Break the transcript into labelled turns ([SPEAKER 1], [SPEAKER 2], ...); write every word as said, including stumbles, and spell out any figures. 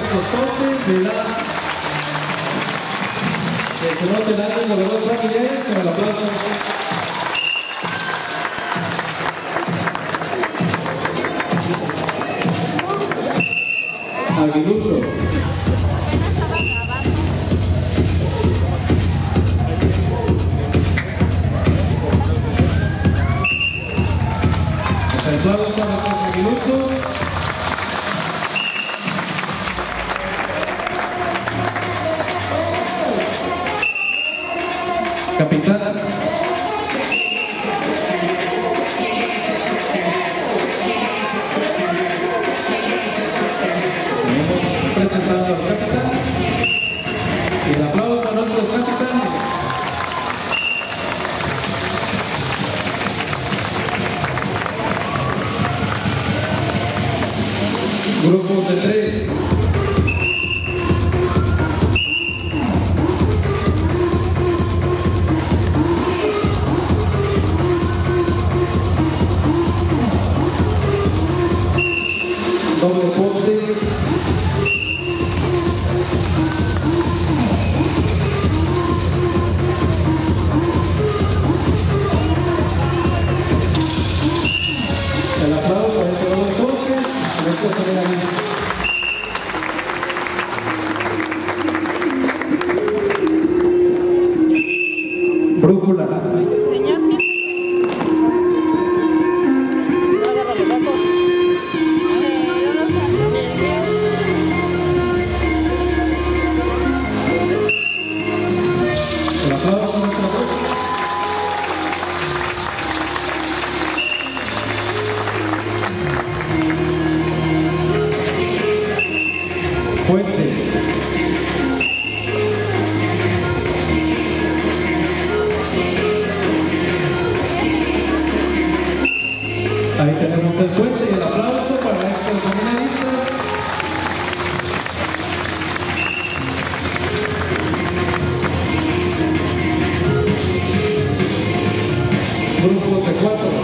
[SPEAKER 1] los postes de la del cenote Dante Novedor San Miguel, con el aplauso. Aguilucho. El aplauso para nuestros aguiluchos. Capitán. Presentando al capitán. Y el aplauso para nuestros capitanes. Grupos de tres. Doble poste. El aplauso para este doble poste. Después se ve ahí. Brújula.
[SPEAKER 2] Señor, siéntese. Agarra los datos.
[SPEAKER 1] El aplauso para nuestra voz. Puente. Ahí tenemos el puente y el aplauso para estos seminaristas. Grupos de cuatro.